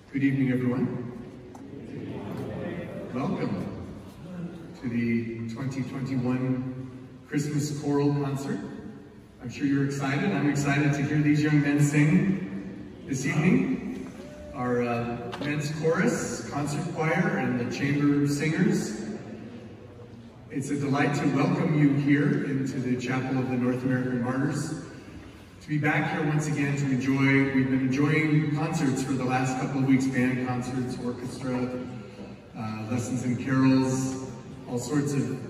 Good evening, everyone. Welcome to the 2021 Christmas Choral Concert. I'm sure you're excited. I'm excited to hear these young men sing this evening. Our men's chorus, concert choir, and the chamber singers. It's a delight to welcome you here into the chapel of the North American Martyrs. To be back here once again to enjoy, we've been enjoying concerts for the last couple of weeks, band concerts, orchestra, lessons and carols, all sorts of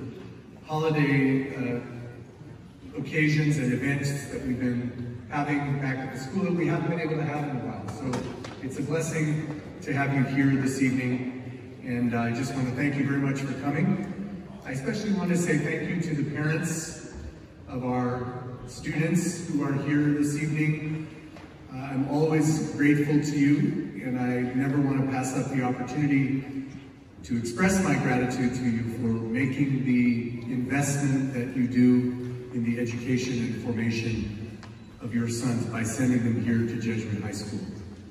holiday occasions and events that we've been having back at the school that we haven't been able to have in a while. So it's a blessing to have you here this evening, and I just want to thank you very much for coming. I especially want to say thank you to the parents of our students who are here this evening. I'm always grateful to you, and I never want to pass up the opportunity to express my gratitude to you for making the investment that you do in the education and formation of your sons by sending them here to Jesuit High School.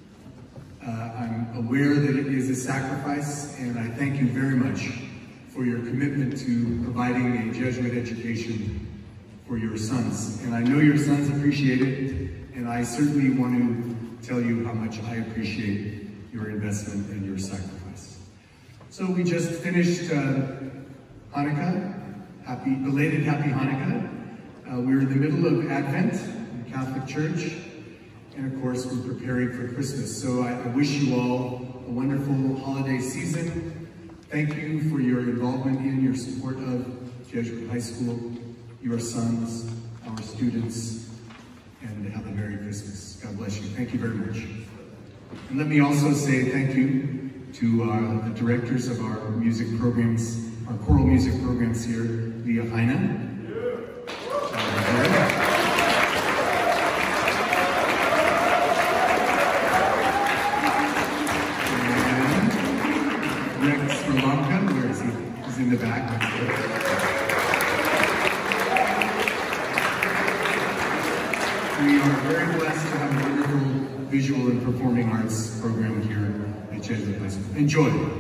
I'm aware that it is a sacrifice, and I thank you very much for your commitment to providing a Jesuit education for your sons. And I know your sons appreciate it, and I certainly want to tell you how much I appreciate your investment and your sacrifice. So we just finished Hanukkah. Belated Happy Hanukkah. We're in the middle of Advent in the Catholic Church, and of course we're preparing for Christmas. So I wish you all a wonderful holiday season. Thank you for your involvement in, your support of Jesuit High School, your sons, our students, and have a Merry Christmas. God bless you. Thank you very much. And let me also say thank you to the directors of our music programs, our choral music programs here, Leah Heine. Rex Rolanka, where is he? He's in the back. We are very blessed to have a wonderful visual and performing arts program here at Jesuit High School. Enjoy.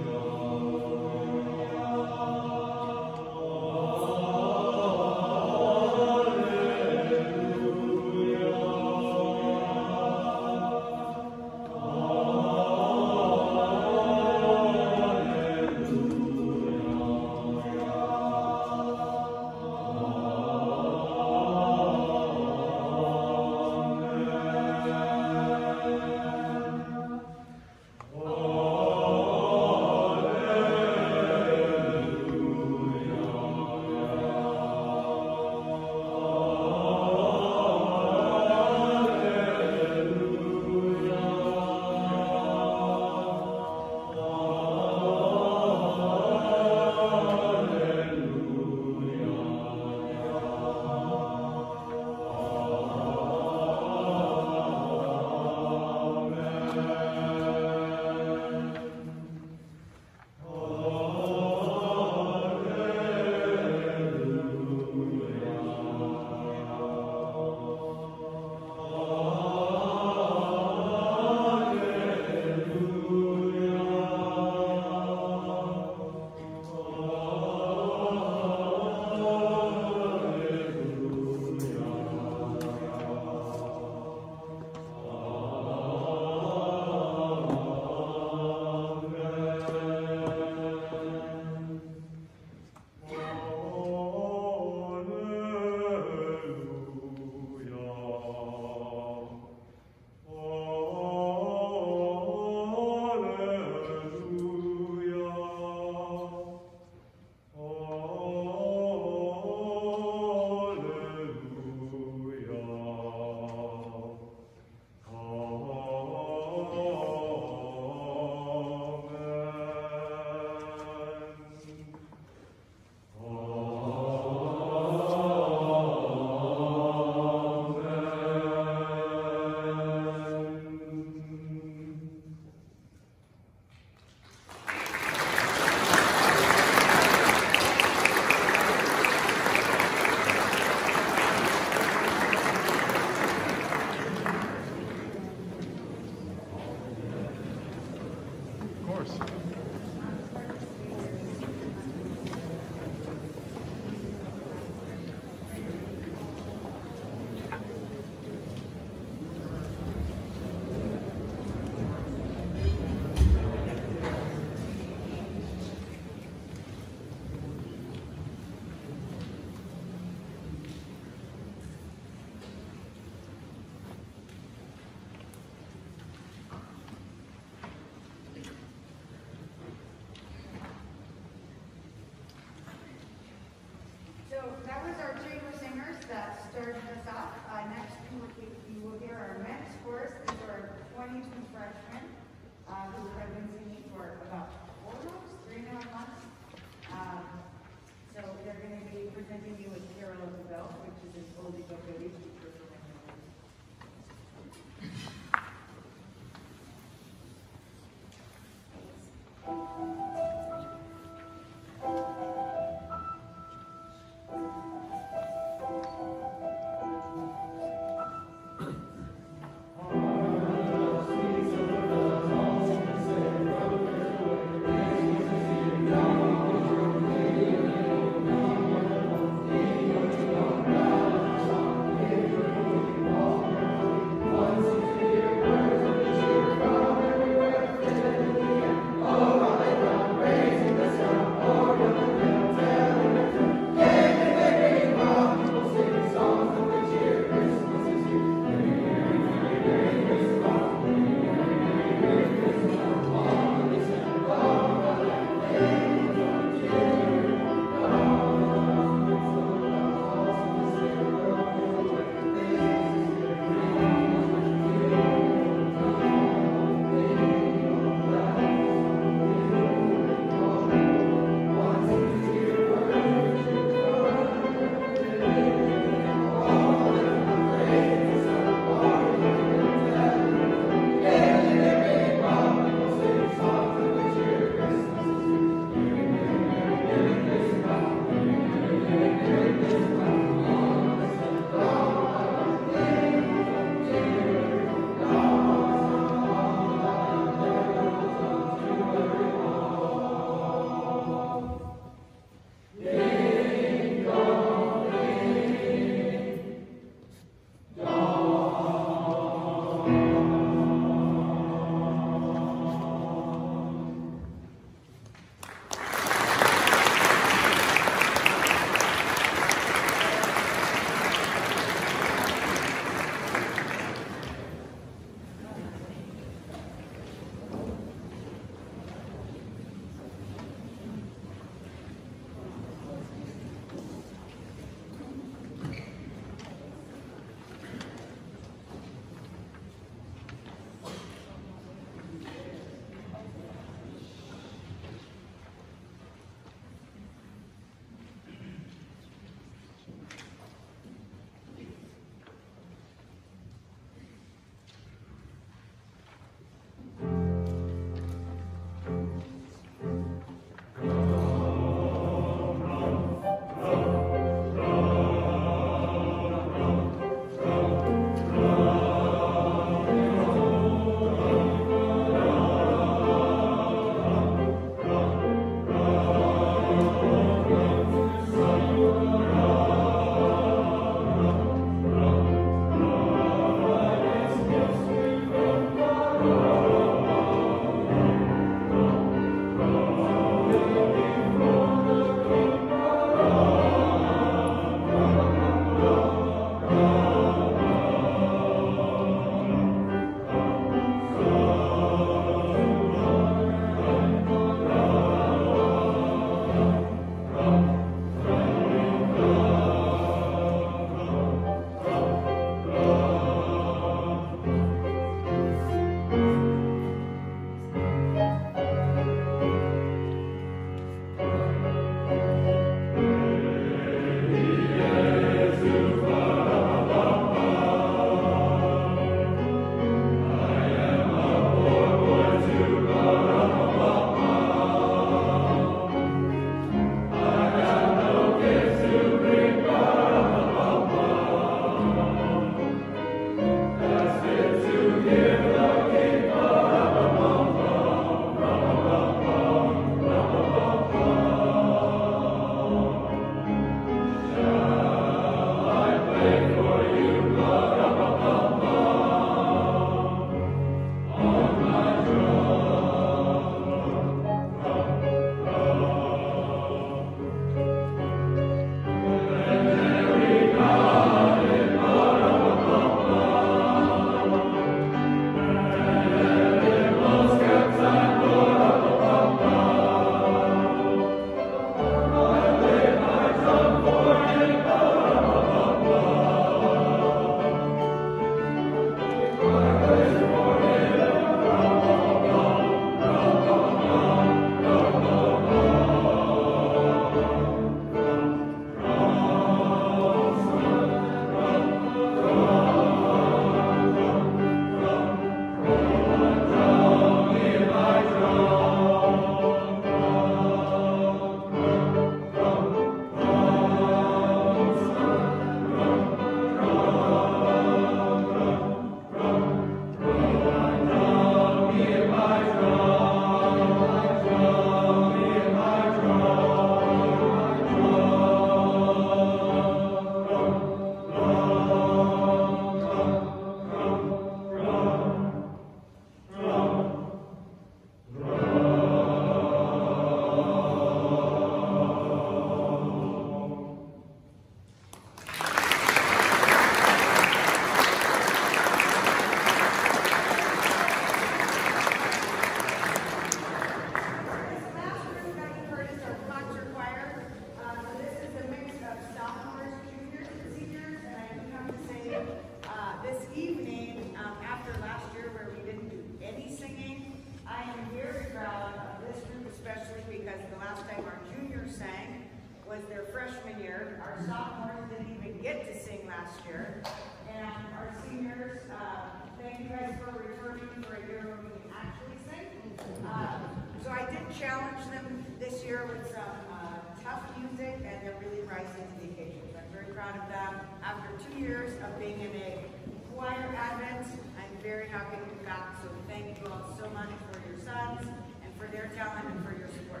was their freshman year. Our sophomores didn't even get to sing last year. And our seniors, thank you guys for returning for a year where we can actually sing. So I did challenge them this year with some tough music, and they're really rising to the occasion. So I'm very proud of them. After 2 years of being in a choir advent, I'm very happy to be back. So thank you all so much for your sons and for their talent and for your support.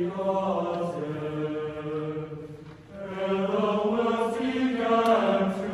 And the will seek and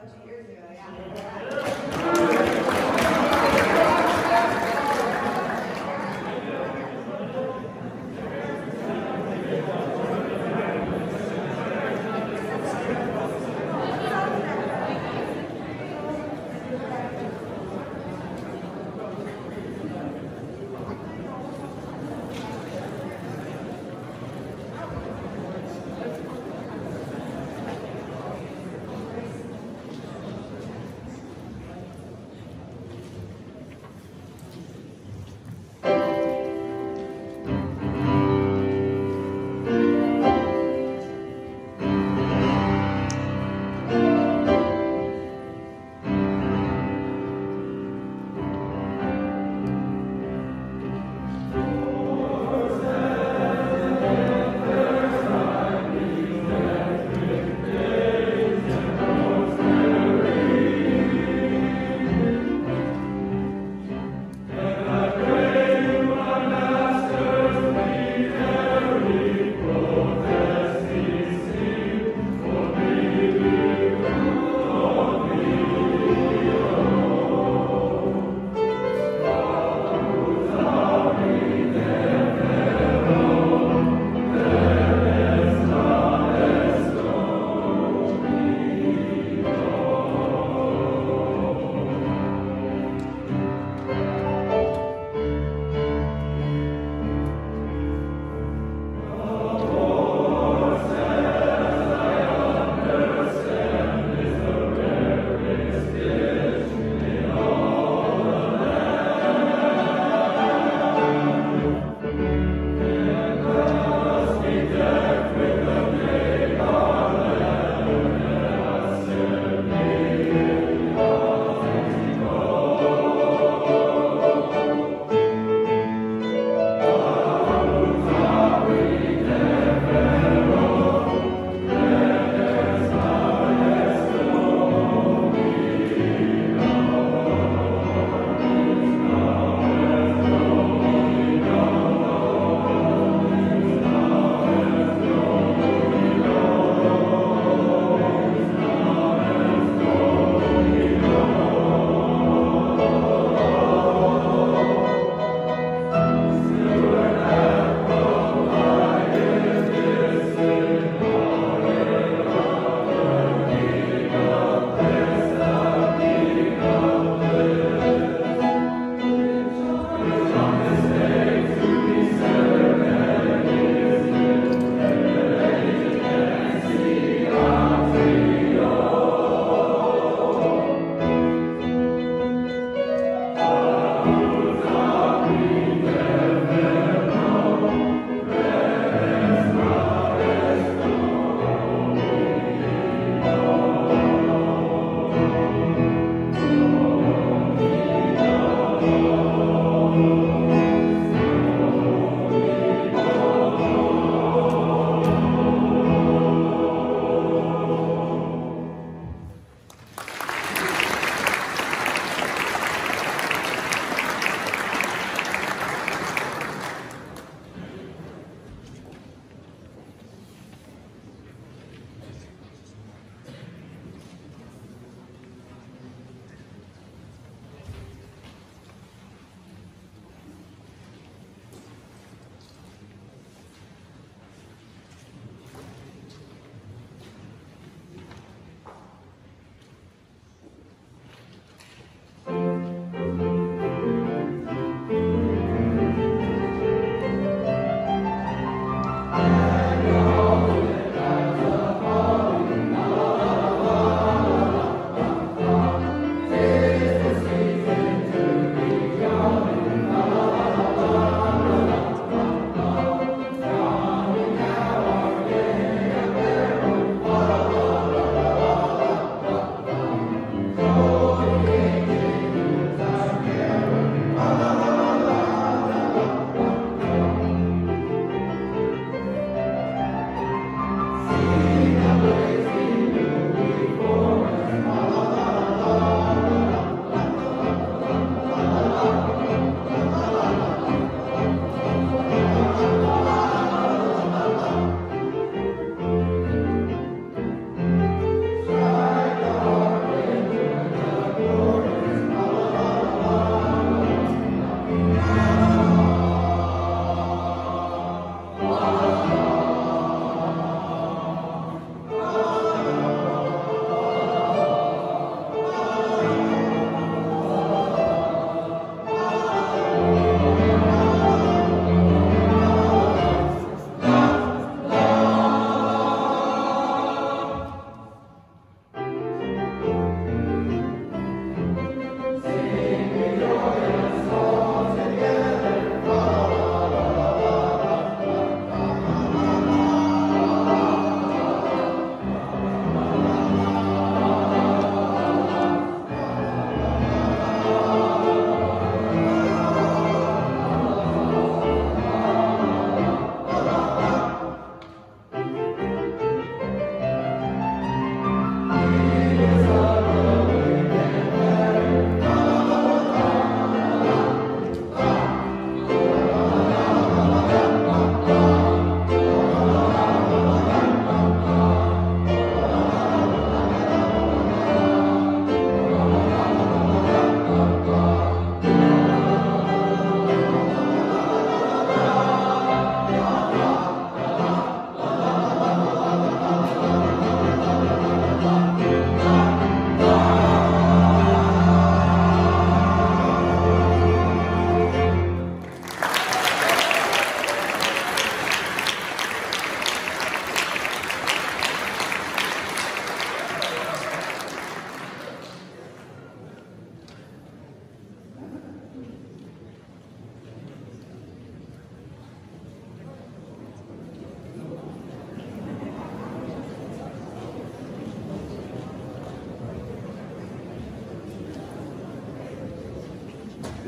bunch of years ago, yeah.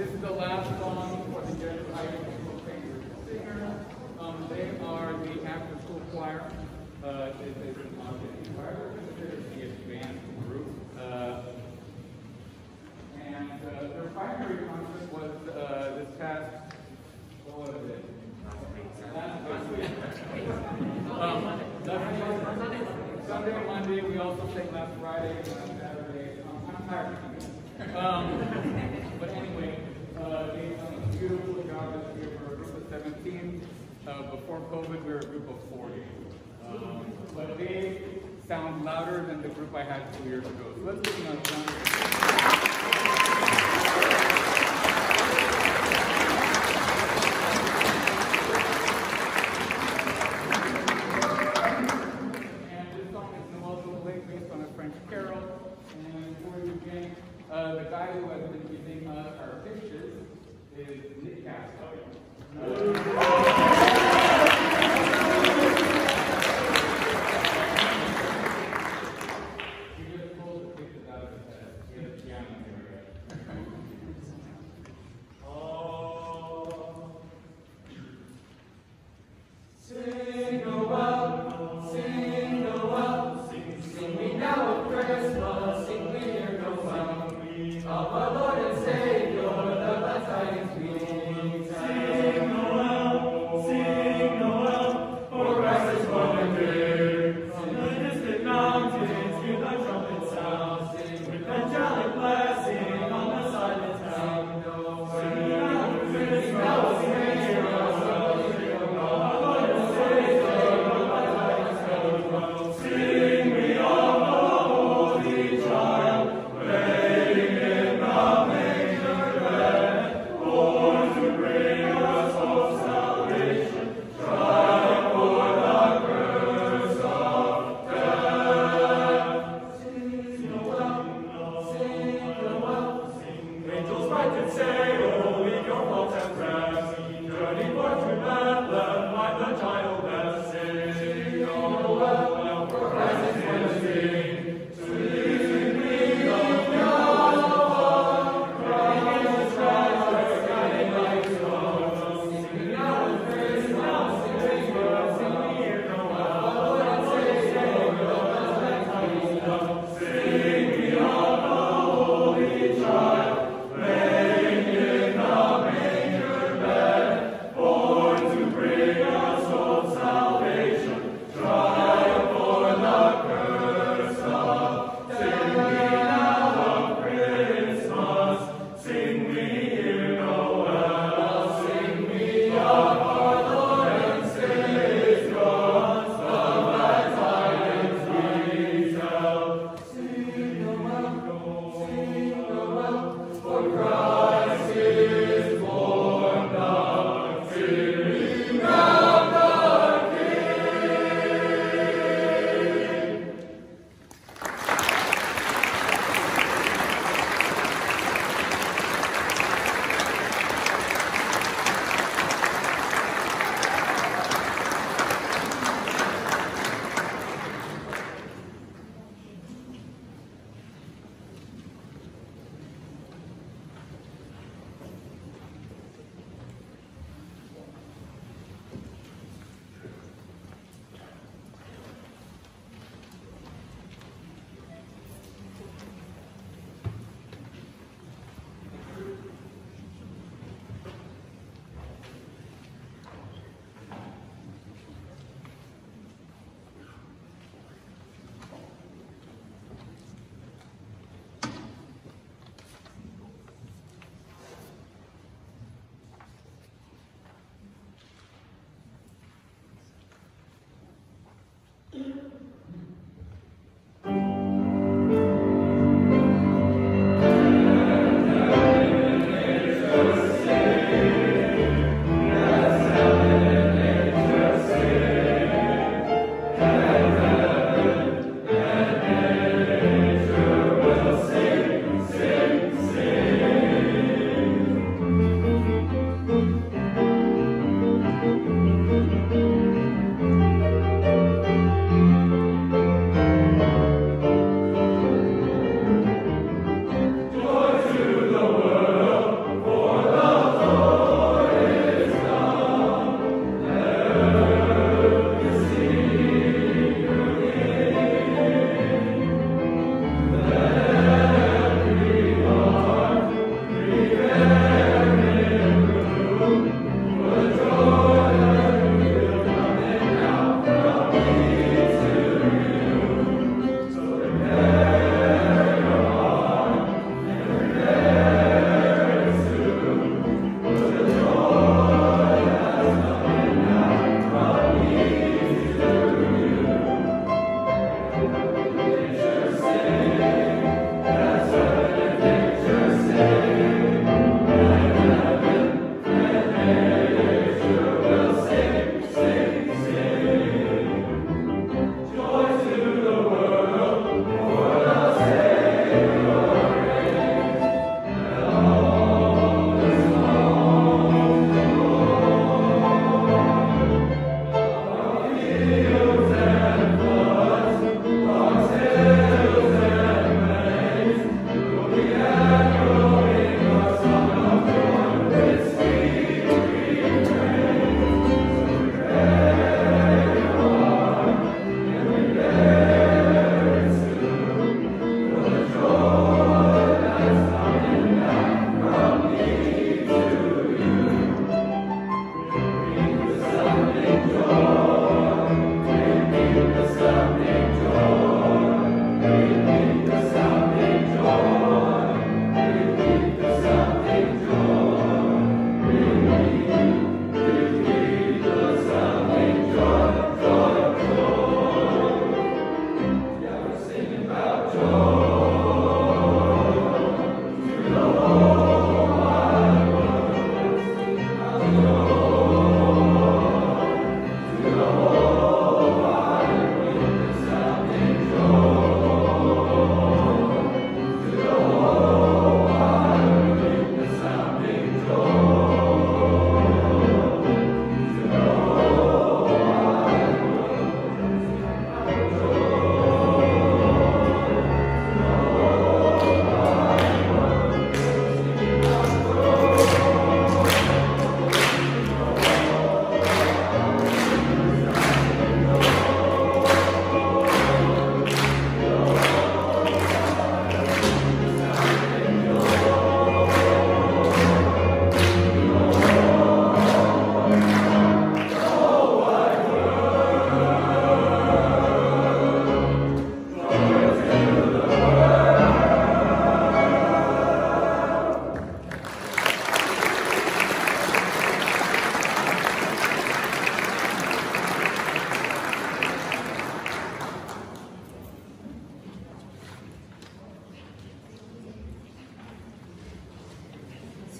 this is the last song for the Jesuit singer. They are the after-school choir. This is an audience choir. They're the advanced group. And their primary concert was this past, what was it? Last week. Sunday and Monday. We also sang last Friday and Saturday. I'm tired. But anyway, they've done a beautiful job this year for a group of 17. Before COVID, we were a group of 40. But they sound louder than the group I had 2 years ago. So let's give them a round. The guy who has been giving us our pictures is Nick Castle. He just pulled the pictures out of his head. He has a piano here. Oh, sing a well, sing a well, sing me now of Christmas, sing me here no well. Of our Lord and Savior, the blessed tidings we sing.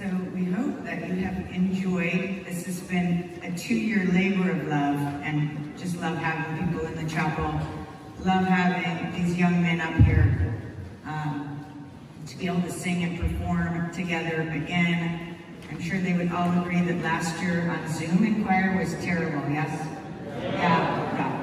So we hope that you have enjoyed. This has been a 2-year labor of love, and just love having people in the chapel. Love having these young men up here to be able to sing and perform together again. I'm sure they would all agree that last year on Zoom in choir was terrible, yes? Yeah.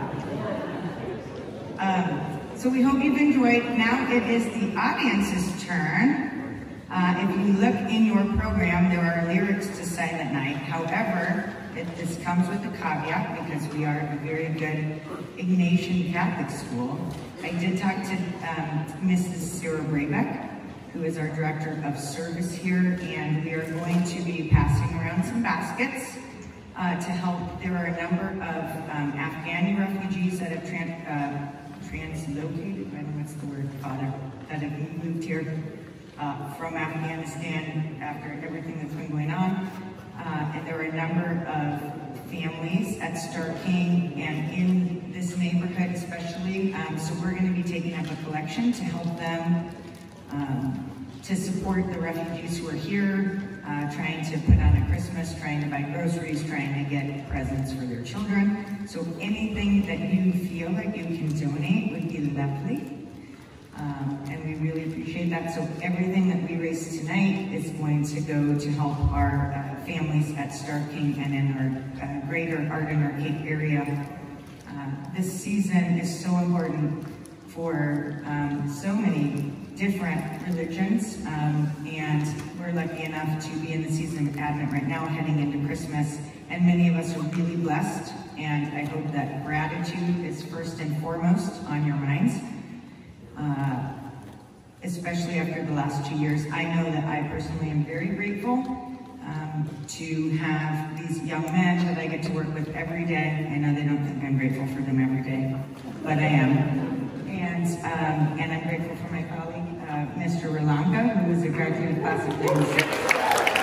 So we hope you've enjoyed. Now it is the audience's turn. If you look in your program, there are lyrics to Silent Night. However, this comes with a caveat because we are a very good Ignatian Catholic school. I did talk to Mrs. Sarah Braybeck, who is our director of service here, and we are going to be passing around some baskets to help. There are a number of Afghani refugees that have translocated, I don't know what's the word, Father, that have moved here from Afghanistan after everything that's been going on. And there are a number of families at Star King and in this neighborhood especially. So we're going to be taking up a collection to help them to support the refugees who are here, trying to put on a Christmas, trying to buy groceries, trying to get presents for their children. So anything that you feel like you can donate would be lovely. And we really appreciate that. So everything that we raise tonight is going to go to help our families at Star King and in our greater Arden Arcade area. This season is so important for so many different religions, and we're lucky enough to be in the season of Advent right now, heading into Christmas, and many of us are really blessed, and I hope that gratitude is first and foremost on your minds. Especially after the last 2 years. I know that I personally am very grateful to have these young men that I get to work with every day. I know they don't think I'm grateful for them every day, but I am. And I'm grateful for my colleague, Mr. Rolanka, who is a graduate of class of 96.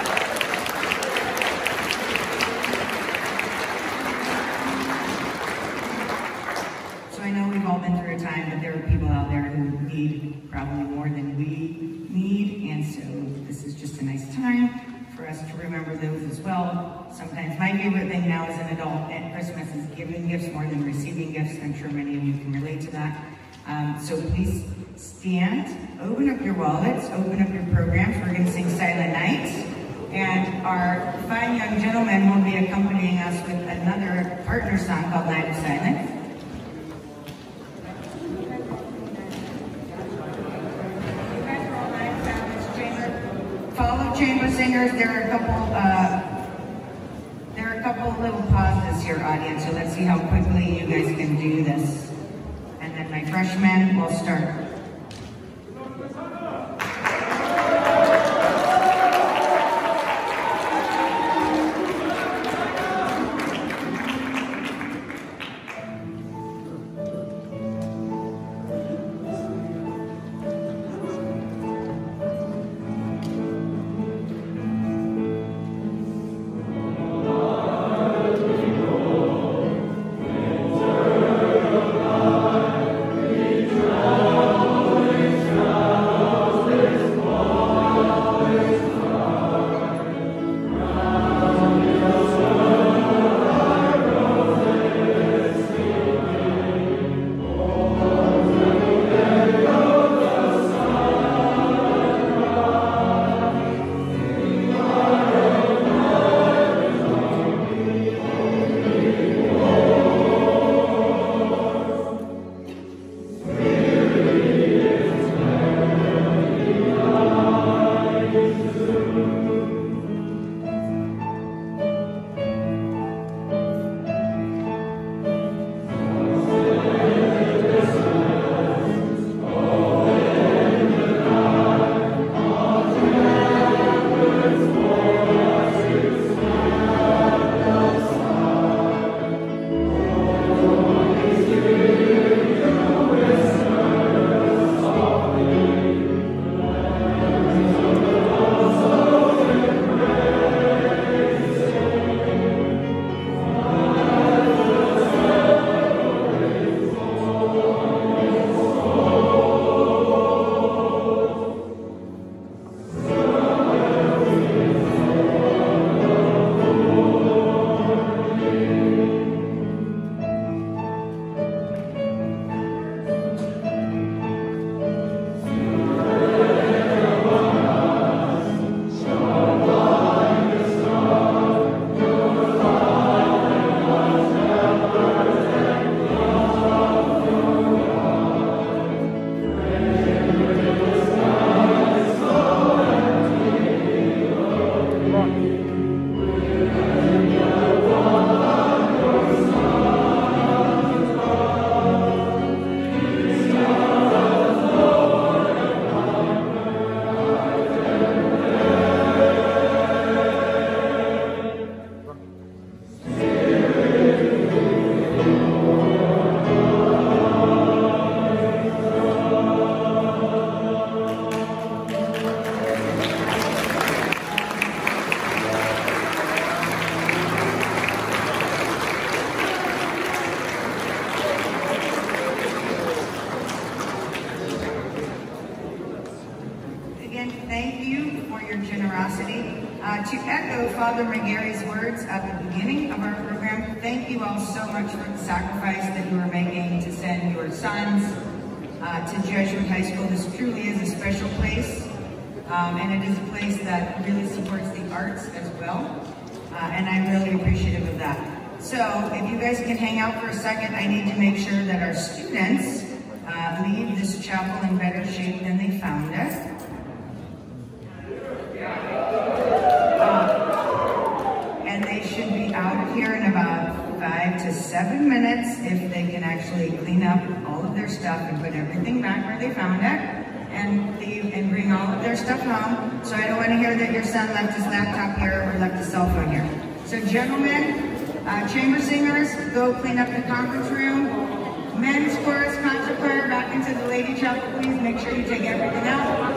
I know we've all been through a time, but there are people out there who need probably more than we need, and so this is just a nice time for us to remember those as well. Sometimes my favorite thing now as an adult at Christmas is giving gifts more than receiving gifts. I'm sure many of you can relate to that. So please stand, open up your wallets, open up your programs. We're going to sing Silent Night, and our fine young gentleman will be accompanying us with another partner song called Night of Silence. Follow chamber singers. There are a couple little pauses here, audience. So let's see how quickly you guys can do this. And then my freshmen will start. Oh again, thank you for your generosity. To echo Father McGarry's words at the beginning of our program, thank you all so much for the sacrifice that you are making to send your sons to Jesuit High School. This truly is a special place, and it is a place that really supports the arts as well, and I'm really appreciative of that. So if you guys can hang out for a second, I need to make sure that our students leave this chapel in better shape than they found it. And they should be out of here in about 5 to 7 minutes if they can actually clean up all of their stuff and put everything back where they found it and leave and bring all of their stuff home. So I don't want to hear that your son left his laptop here or left his cell phone here. So gentlemen, chamber singers, go clean up the conference room. Men's chorus, concert choir, back into the lady chapel, please. Make sure you take everything out.